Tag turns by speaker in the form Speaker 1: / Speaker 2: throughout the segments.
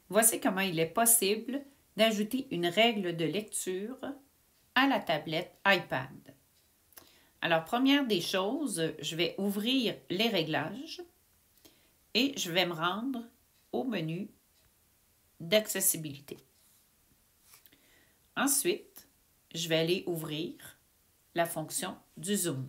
Speaker 1: voici comment il est possible d'ajouter une règle de lecture à la tablette iPad. Alors, première des choses, je vais ouvrir les réglages et je vais me rendre au menu d'accessibilité. Ensuite, je vais aller ouvrir la fonction du zoom.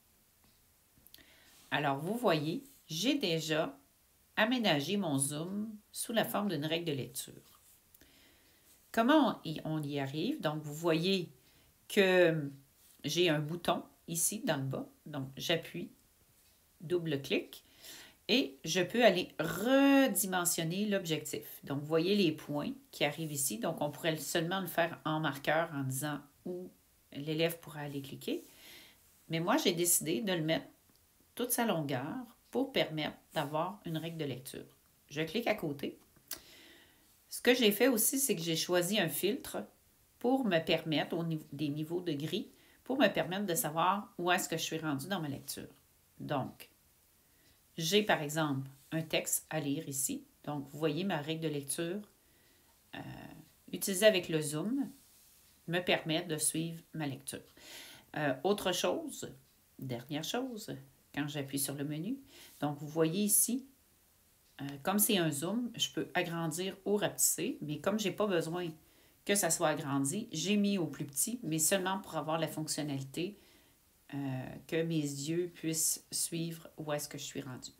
Speaker 1: Alors, vous voyez, j'ai déjà aménagé mon zoom sous la forme d'une règle de lecture. Comment on y arrive? Donc, vous voyez que j'ai un bouton ici dans le bas. Donc, j'appuie, double-clic, et je peux aller redimensionner l'objectif. Donc, vous voyez les points qui arrivent ici. Donc, on pourrait seulement le faire en marqueur en disant où l'élève pourra aller cliquer. Mais moi, j'ai décidé de le mettre toute sa longueur pour permettre d'avoir une règle de lecture. Je clique à côté. Ce que j'ai fait aussi, c'est que j'ai choisi un filtre pour me permettre, au niveau des niveaux de gris, pour me permettre de savoir où est-ce que je suis rendue dans ma lecture. Donc, j'ai par exemple un texte à lire ici. Donc, vous voyez ma règle de lecture utilisée avec le zoom me permet de suivre ma lecture. Autre chose, dernière chose, quand j'appuie sur le menu, donc vous voyez ici, comme c'est un zoom, je peux agrandir ou rapetisser, mais comme je n'ai pas besoin que ça soit agrandi, j'ai mis au plus petit, mais seulement pour avoir la fonctionnalité que mes yeux puissent suivre où est-ce que je suis rendue.